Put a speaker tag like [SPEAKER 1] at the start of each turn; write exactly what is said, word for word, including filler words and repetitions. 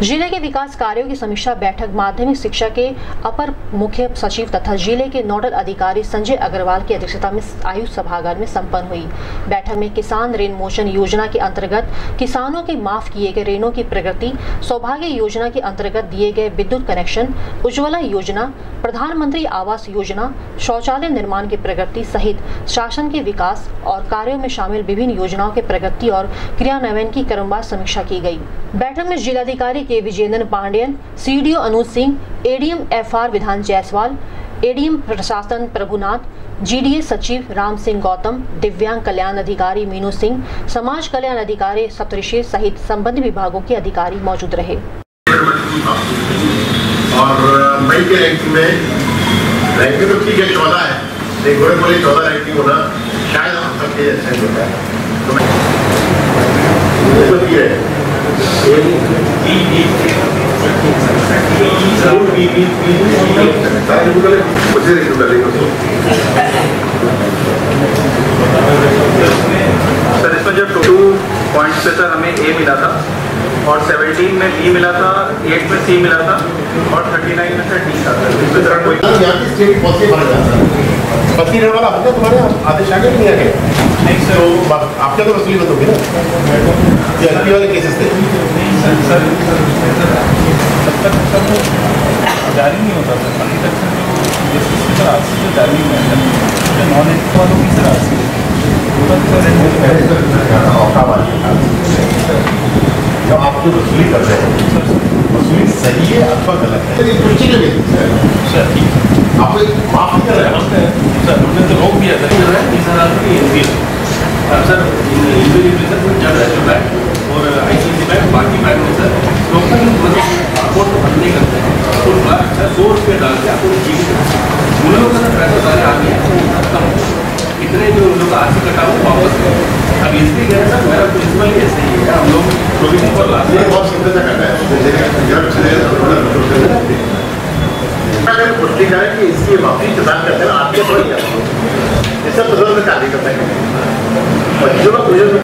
[SPEAKER 1] जिले के विकास कार्यों की समीक्षा बैठक माध्यमिक शिक्षा के अपर मुख्य सचिव तथा जिले के नोडल अधिकारी संजय अग्रवाल की अध्यक्षता में आयुष सभागार में संपन्न हुई। बैठक में किसान ऋण मोचन योजना के अंतर्गत किसानों के माफ किए गए ऋणों की प्रगति, सौभाग्य योजना के अंतर्गत दिए गए विद्युत कनेक्शन, उज्ज्वला योजना, प्रधानमंत्री आवास योजना, शौचालय निर्माण की प्रगति सहित शासन के विकास और कार्यों में शामिल विभिन्न योजनाओं के प्रगति और क्रियान्वयन की क्रमवार समीक्षा की गई। बैठक में जिलाधिकारी के Vijendra Pandian, CDO Anuj Singh, ADM FR Vidhan Jaiswal, ADM प्रशासन प्रभुनाथ, जीडीए सचिव राम सिंह गौतम, दिव्यांग कल्याण अधिकारी मीनू सिंह, समाज कल्याण अधिकारी सप्तऋषि सहित संबंधित विभागों के अधिकारी मौजूद रहे।
[SPEAKER 2] और मई के रैंकिंग में रैंकिंग तो ठीक है, चौदह है, लेकिन बड़े बड़े चौदह रैंकिंग होना शायद हम सबके अच्छा होता है।
[SPEAKER 3] सर इसमें जो टू पॉइंट्स पे सर हमें ए मिला था और सत्रह में बी मिला था, आठ में सी मिला था और उनतालीस में सर डी था। सर इस तरह कोई
[SPEAKER 2] यहाँ की स्टेट पॉलिसी बन जाता है। पति रहने वाला होगा तुम्हारे आदेश आगे नहीं आगे
[SPEAKER 3] नहीं सर, वो
[SPEAKER 2] आपके तो वसूली बंद होगी ना, ये एलपी वाले केसेस थे।
[SPEAKER 3] नहीं सर सर जब तक सर वो जारी नहीं होता सर, अभी तक सर सर आरसी जो जारी हुआ है नॉन एच वालों की सर आरसी
[SPEAKER 2] जो आप जो वसूली कर रहे हैं वसूली सही है अथवा गलत है, पूछी के लिए
[SPEAKER 3] सर ठीक
[SPEAKER 2] आप माफ नहीं कर रहे हैं
[SPEAKER 3] सर, हमने तो रोक दिया सर सर इंडिविजुअल जब नेशनल बैंक और आईसीआईसी बैंक बाकी बैंक में सर लोकल अकाउंट तो बंद नहीं करते हैं तो अच्छा सौ रुपये डाल के आपको जीवित उन लोगों का सर पैसा सारे आ गया खत्म, इतने जो उन लोग का आरसी कटा वो वापस अब इसलिए गए सर मेरा प्रिंसिपल ही ऐसे ही है, हम लोग प्रोविजन पर लाते हैं
[SPEAKER 2] बहुत सिंपल सा करना है। पुष्टि करें कि इसकी माफी किसान करते हैं आपके थोड़ी करते हैं, इससे तो कार्य करते हैं।